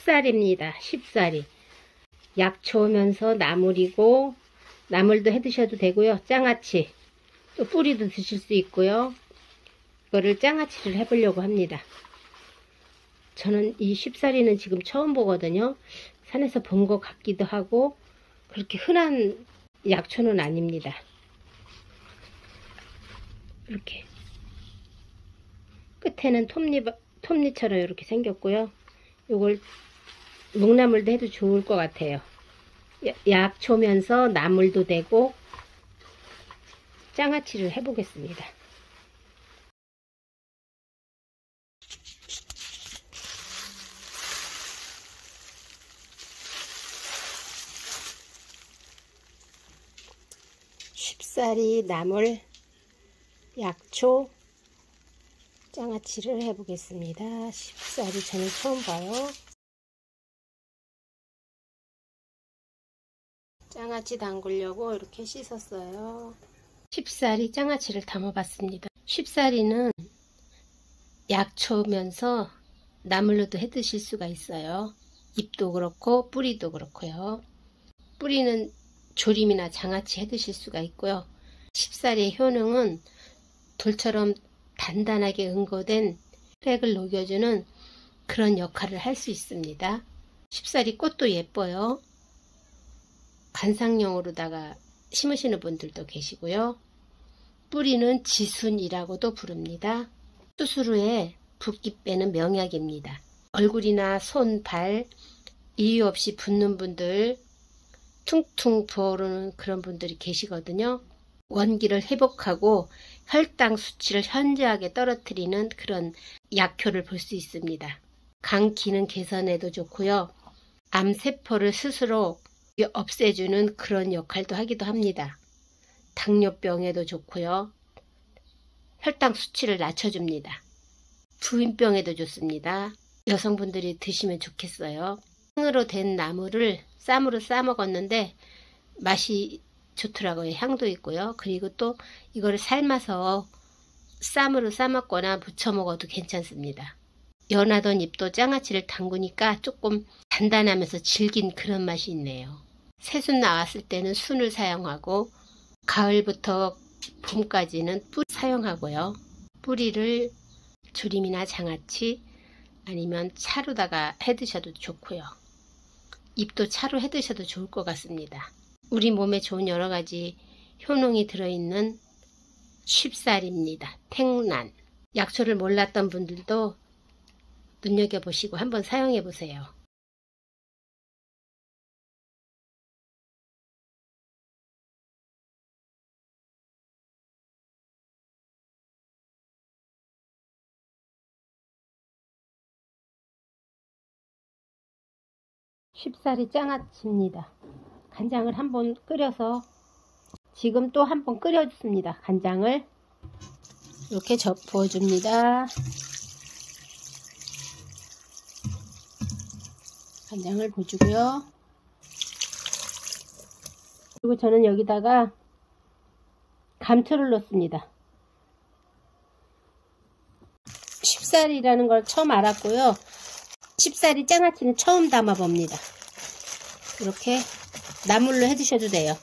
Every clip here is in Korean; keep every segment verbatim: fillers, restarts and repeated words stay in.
쉽사리입니다. 쉽사리. 약초면서 나물이고, 나물도 해 드셔도 되고요. 장아찌, 또 뿌리도 드실 수 있고요. 이거를 장아찌를 해보려고 합니다. 저는 이 쉽사리는 지금 처음 보거든요. 산에서 본 것 같기도 하고 그렇게 흔한 약초는 아닙니다. 이렇게 끝에는 톱니, 톱니처럼 이렇게 생겼고요. 이걸 묵나물도 해도 좋을 것 같아요. 약초면서 나물도 되고 장아찌를 해보겠습니다. 쉽사리, 나물, 약초, 장아찌를 해보겠습니다. 쉽사리 저는 처음 봐요. 장아찌 담그려고 이렇게 씻었어요. 쉽사리 장아찌를 담아봤습니다. 쉽사리는 약초면서 나물로도 해 드실 수가 있어요. 잎도 그렇고 뿌리도 그렇고요. 뿌리는 조림이나 장아찌 해 드실 수가 있고요. 쉽사리의 효능은 돌처럼 단단하게 응고된 혈액을 녹여주는 그런 역할을 할 수 있습니다. 쉽사리 꽃도 예뻐요. 관상용으로다가 심으시는 분들도 계시고요. 뿌리는 지순이라고도 부릅니다. 수술 후에 붓기 빼는 명약입니다. 얼굴이나 손, 발 이유 없이 붓는 분들, 퉁퉁 부어오르는 그런 분들이 계시거든요. 원기를 회복하고 혈당 수치를 현저하게 떨어뜨리는 그런 약효를 볼 수 있습니다. 간 기능 개선에도 좋고요. 암세포를 스스로 없애주는 그런 역할도 하기도 합니다. 당뇨병에도 좋고요. 혈당 수치를 낮춰줍니다. 부인병에도 좋습니다. 여성분들이 드시면 좋겠어요. 생으로 된 나물을 쌈으로 싸 먹었는데 맛이 좋더라고요. 향도 있고요. 그리고 또 이거를 삶아서 쌈으로 싸 먹거나 부쳐 먹어도 괜찮습니다. 연하던 잎도 장아찌를 담그니까 조금 단단하면서 질긴 그런 맛이 있네요. 새순 나왔을 때는 순을 사용하고 가을부터 봄까지는 뿌리 사용하고요. 뿌리를 조림이나 장아찌 아니면 차로다가 해 드셔도 좋고요. 잎도 차로 해 드셔도 좋을 것 같습니다. 우리 몸에 좋은 여러 가지 효능이 들어있는 쉽사리입니다. 택난. 약초를 몰랐던 분들도 눈여겨보시고 한번 사용해 보세요. 쉽사리 장아찌입니다. 간장을 한번 끓여서 지금 또 한번 끓여줍니다. 간장을 이렇게 접 부어줍니다. 간장을 부어주고요. 그리고 저는 여기다가 감초를 넣습니다. 쉽사리라는 걸 처음 알았고요. 쉽사리 장아찌는 처음 담아봅니다. 이렇게 나물로 해 드셔도 돼요.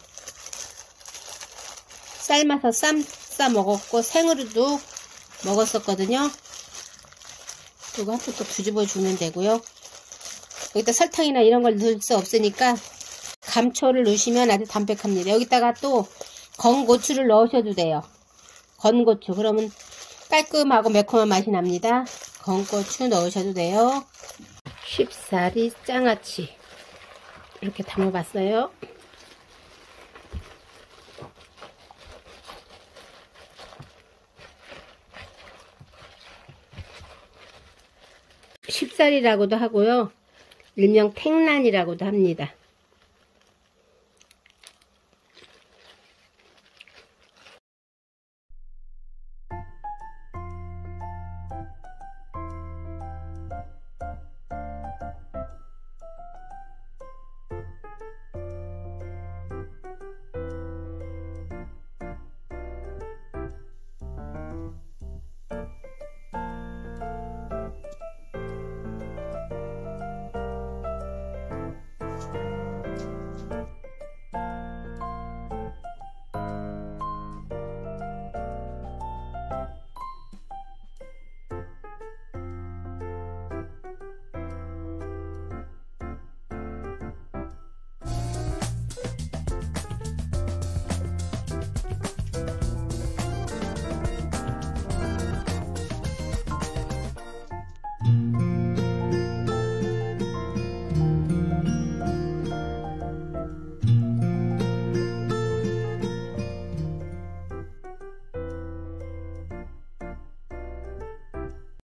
삶아서 쌈 싸 먹었고 생으로도 먹었었거든요. 그리고 한 번 또 뒤집어 주면 되고요. 여기다 설탕이나 이런 걸 넣을 수 없으니까 감초를 넣으시면 아주 담백합니다. 여기다가 또 건고추를 넣으셔도 돼요. 건고추. 그러면 깔끔하고 매콤한 맛이 납니다. 건고추 넣으셔도 돼요. 쉽사리 장아찌 이렇게 담아봤어요. 쉽사리라고도 하고요. 일명 택난이라고도 합니다.